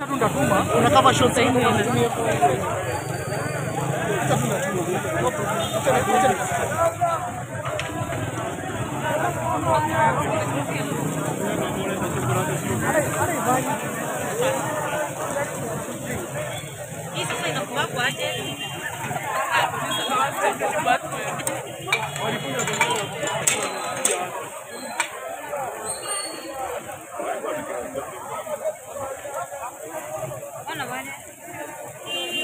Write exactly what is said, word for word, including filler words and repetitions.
tu ndatuma. Una cover shots hivi unatumia kwa. Acha tu ndatuma.